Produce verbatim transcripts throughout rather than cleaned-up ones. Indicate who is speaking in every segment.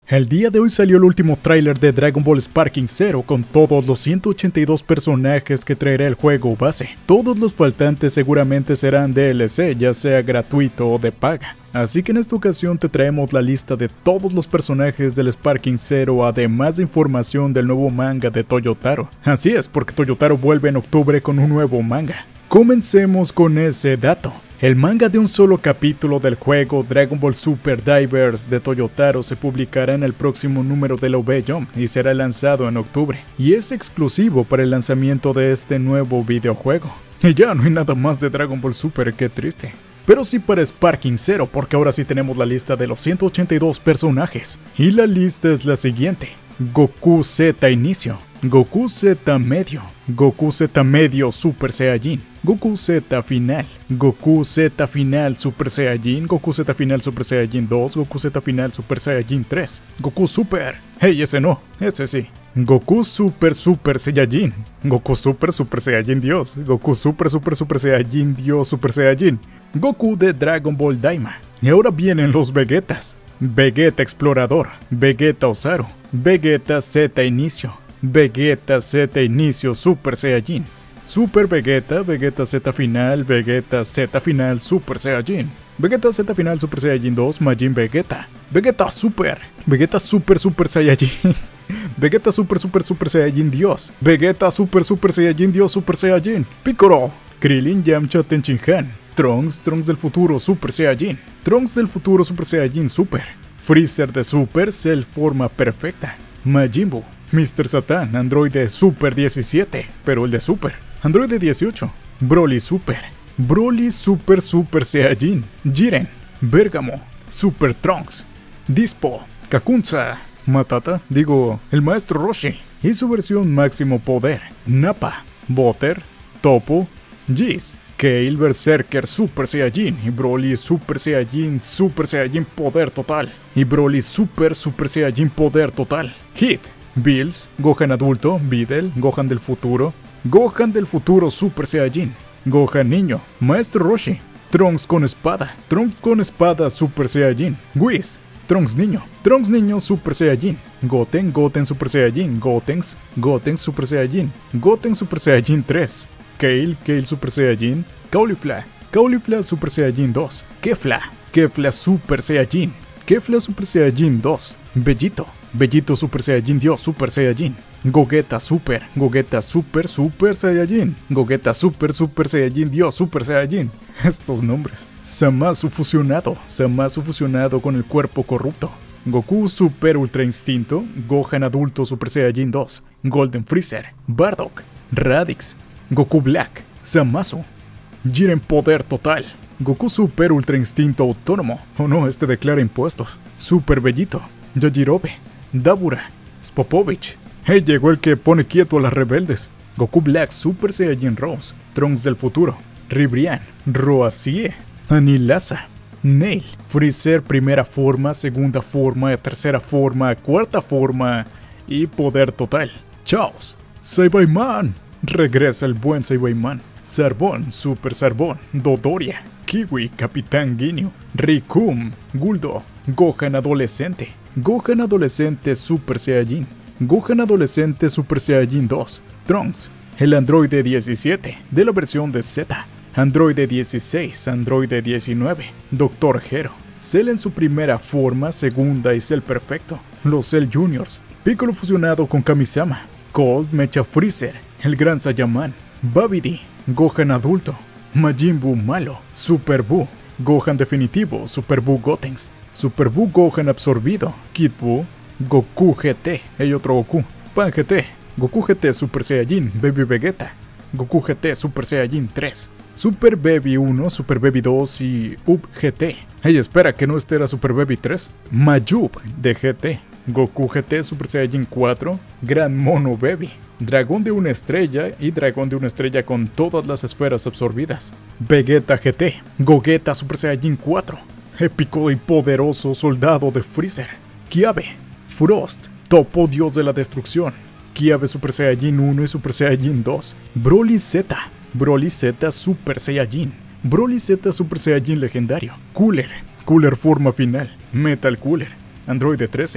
Speaker 1: El día de hoy salió el último tráiler de Dragon Ball Sparking Zero con todos los ciento ochenta y dos personajes que traerá el juego base. Todos los faltantes seguramente serán D L C, ya sea gratuito o de paga. Así que en esta ocasión te traemos la lista de todos los personajes del Sparking Zero, además de información del nuevo manga de Toyotaro. Así es, porque Toyotaro vuelve en octubre con un nuevo manga. Comencemos con ese dato. El manga de un solo capítulo del juego Dragon Ball Super Divers de Toyotaro se publicará en el próximo número de la V Jump y será lanzado en octubre, y es exclusivo para el lanzamiento de este nuevo videojuego. Y ya no hay nada más de Dragon Ball Super, qué triste. Pero sí para Sparking Zero, porque ahora sí tenemos la lista de los ciento ochenta y dos personajes. Y la lista es la siguiente: Goku Z Inicio, Goku Z Medio, Goku Z Medio Super Saiyajin, Goku Z Final, Goku Z Final Super Saiyajin, Goku Z Final Super Saiyajin dos, Goku Z Final Super Saiyajin tres, Goku Super, hey ese no, ese sí, Goku Super Super Saiyajin, Goku Super Super Saiyajin Dios, Goku Super Super Super Saiyajin Dios Super Saiyajin, Goku de Dragon Ball Daima. Y ahora vienen los Vegetas: Vegeta Explorador, Vegeta Osaru, Vegeta Z Inicio, Vegeta Z Inicio Super Saiyajin, Super Vegeta, Vegeta Z Final, Vegeta Z Final Super Saiyajin, Vegeta Z Final Super Saiyajin dos, Majin Vegeta, Vegeta Super, Vegeta Super Super Saiyajin, Vegeta Super Super Super Saiyajin Dios, Vegeta Super Super Saiyajin Dios Super Saiyajin, Piccolo, Krillin Yamcha Tenshinhan, Trunks, Trunks del futuro Super Saiyajin, Trunks del futuro Super Saiyajin Super, Freezer de Super Cell forma perfecta, Majin Buu, mister Satan, androide Super diecisiete, pero el de Super, androide dieciocho, Broly Super, Broly Super Super Saiyajin, Jiren, Bergamo, Super Trunks, Dispo, Kakunza, Matata, digo, el maestro Roshi, y su versión máximo poder, Nappa, Butter, Toppo, Jizz, Kale Berserker Super Saiyajin y Broly Super Saiyajin Super Saiyajin Poder Total y Broly Super Super Saiyajin Poder Total, Hit, Bills, Gohan adulto, Videl, Gohan del futuro, Gohan del futuro Super Saiyajin, Gohan niño, Maestro Roshi, Trunks con espada, Trunks con espada Super Saiyajin, Whis, Trunks niño, Trunks niño Super Saiyajin, Goten, Goten Super Saiyajin, Gotenks, Gotenks Super Saiyajin, Goten Super Saiyajin tres, Kale, Kale Super Saiyajin, Caulifla, Caulifla Super Saiyajin dos, Kefla, Kefla Super Saiyajin, Kefla Super Saiyajin dos, Bellito, Bellito Super Saiyajin Dios Super Saiyajin, Gogeta Super, Gogeta Super Super Saiyajin, Gogeta Super Super Saiyajin Dios Super Saiyajin. Estos nombres. Zamasu fusionado, Zamasu fusionado con el cuerpo corrupto, Goku Super Ultra Instinto, Gohan adulto Super Saiyajin dos, Golden Freezer, Bardock, Radix, Goku Black, Zamasu, Jiren Poder Total, Goku Super Ultra Instinto Autónomo, oh no, este declara impuestos, Super Bellito, Yajirobe, Dabura, Spopovich, hey, llegó el que pone quieto a las rebeldes, Goku Black Super Saiyajin Rose, Trunks del futuro, Ribrian, Roasie, Anilasa, Nail, Freezer primera forma, segunda forma, tercera forma, cuarta forma y Poder Total, Chaos, Saibaman, regresa el buen Saibaman, Sarbon, Super Sarbon, Dodoria, Kiwi, Capitán Ginyu, Rikum, Guldo, Gohan adolescente, Gohan adolescente Super Saiyajin, Gohan adolescente Super Saiyajin dos, Trunks, el androide diecisiete de la versión de Z, androide dieciséis, androide diecinueve, Doctor Hero, Cell en su primera forma, segunda y Cell perfecto, los Cell Juniors, Piccolo fusionado con Kamisama, Cold Mecha Freezer, el Gran Saiyaman, Babidi, Gohan adulto, Majin Buu malo, Super Buu, Gohan definitivo, Super Buu Gotenks, Super Buu Gohan absorbido, Kid Buu, Goku G T, hay otro Goku, Pan G T, Goku G T Super Saiyajin, Baby Vegeta, Goku G T Super Saiyajin tres, Super Baby uno, Super Baby dos y U B G T. Hey, espera, que no este era Super Baby tres, Mayub de G T, Goku G T Super Saiyajin cuatro, Gran Mono Baby, Dragón de una estrella y Dragón de una estrella con todas las esferas absorbidas, Vegeta G T, Gogeta Super Saiyajin cuatro, épico y poderoso soldado de Freezer, Kiabe, Frost, Toppo dios de la destrucción, Kiabe Super Saiyajin uno y Super Saiyajin dos, Broly Z, Broly Z Super Saiyajin, Broly Z Super Saiyajin legendario, Cooler, Cooler forma final, Metal Cooler, Androide trece,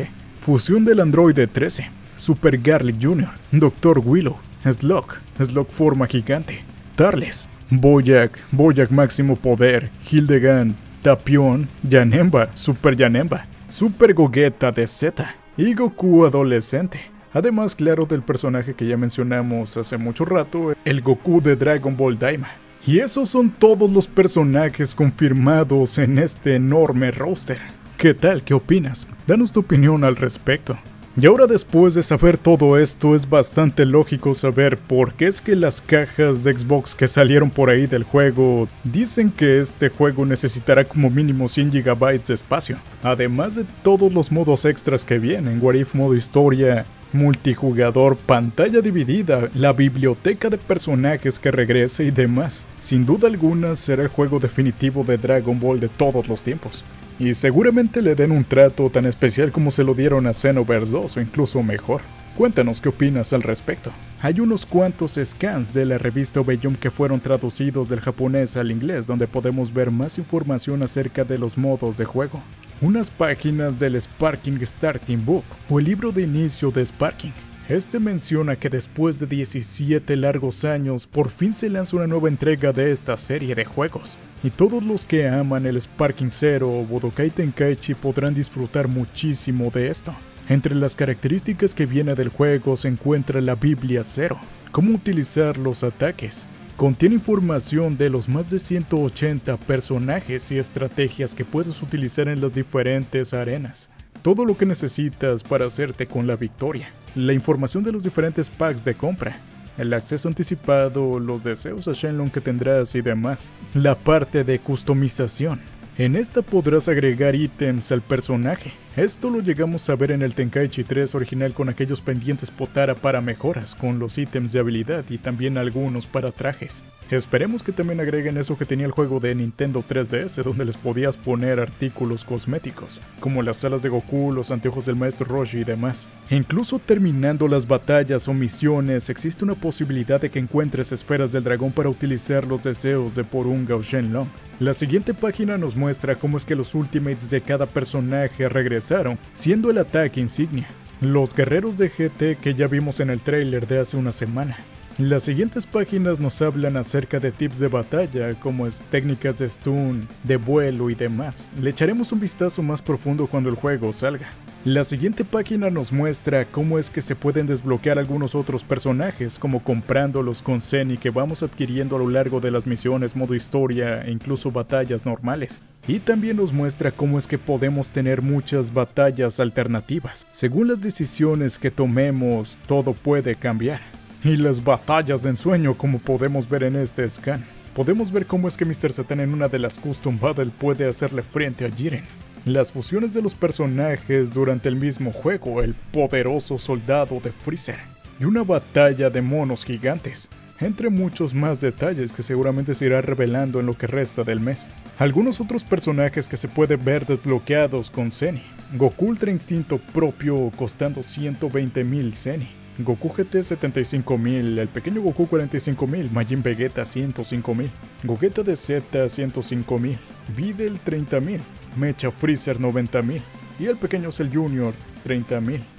Speaker 1: fusión del androide trece, Super Garlic junior, doctor Willow, Slug, Slug forma gigante, Tarles, Boyac, Boyac máximo poder, Hildegard, Tapión, Janemba, Super Janemba, Super Gogeta de Z y Goku adolescente. Además, claro, del personaje que ya mencionamos hace mucho rato, el Goku de Dragon Ball Daima. Y esos son todos los personajes confirmados en este enorme roster. ¿Qué tal? ¿Qué opinas? Danos tu opinión al respecto. Y ahora, después de saber todo esto, es bastante lógico saber por qué es que las cajas de Xbox que salieron por ahí del juego dicen que este juego necesitará como mínimo cien gigabytes de espacio, además de todos los modos extras que vienen, What If modo historia, multijugador, pantalla dividida, la biblioteca de personajes que regrese y demás. Sin duda alguna será el juego definitivo de Dragon Ball de todos los tiempos. Y seguramente le den un trato tan especial como se lo dieron a Xenoverse dos o incluso mejor. Cuéntanos qué opinas al respecto. Hay unos cuantos scans de la revista Obeyum que fueron traducidos del japonés al inglés donde podemos ver más información acerca de los modos de juego. Unas páginas del Sparking Starting Book o el libro de inicio de Sparking. Este menciona que después de diecisiete largos años, por fin se lanza una nueva entrega de esta serie de juegos. Y todos los que aman el Sparking Zero o Budokai Tenkaichi podrán disfrutar muchísimo de esto. Entre las características que viene del juego se encuentra la Biblia Zero, cómo utilizar los ataques. Contiene información de los más de ciento ochenta personajes y estrategias que puedes utilizar en las diferentes arenas. Todo lo que necesitas para hacerte con la victoria. La información de los diferentes packs de compra. El acceso anticipado, los deseos a Shenlong que tendrás y demás. La parte de customización. En esta podrás agregar ítems al personaje. Esto lo llegamos a ver en el Tenkaichi tres original con aquellos pendientes Potara para mejoras, con los ítems de habilidad y también algunos para trajes. Esperemos que también agreguen eso que tenía el juego de Nintendo tres D S, donde les podías poner artículos cosméticos, como las alas de Goku, los anteojos del maestro Roshi y demás. E incluso terminando las batallas o misiones, existe una posibilidad de que encuentres esferas del dragón para utilizar los deseos de Porunga o Shenlong. La siguiente página nos muestra cómo es que los ultimates de cada personaje regresaron, siendo el ataque insignia. Los guerreros de G T que ya vimos en el trailer de hace una semana. Las siguientes páginas nos hablan acerca de tips de batalla, como es técnicas de stun, de vuelo y demás. Le echaremos un vistazo más profundo cuando el juego salga. La siguiente página nos muestra cómo es que se pueden desbloquear algunos otros personajes, como comprándolos con Zenny que vamos adquiriendo a lo largo de las misiones, modo historia e incluso batallas normales. Y también nos muestra cómo es que podemos tener muchas batallas alternativas. Según las decisiones que tomemos, todo puede cambiar. Y las batallas de ensueño, como podemos ver en este scan. Podemos ver cómo es que míster Satan en una de las Custom Battle puede hacerle frente a Jiren. Las fusiones de los personajes durante el mismo juego, el poderoso soldado de Freezer. Y una batalla de monos gigantes. Entre muchos más detalles que seguramente se irá revelando en lo que resta del mes. Algunos otros personajes que se pueden ver desbloqueados con Zenny. Goku Ultra Instinto propio costando ciento veinte mil Zenny. Goku G T setenta y cinco mil, el pequeño Goku cuarenta y cinco mil, Majin Vegeta ciento cinco mil, Gogeta de Z ciento cinco mil, Videl treinta mil, Mecha Freezer noventa mil y el pequeño Cell Junior treinta mil.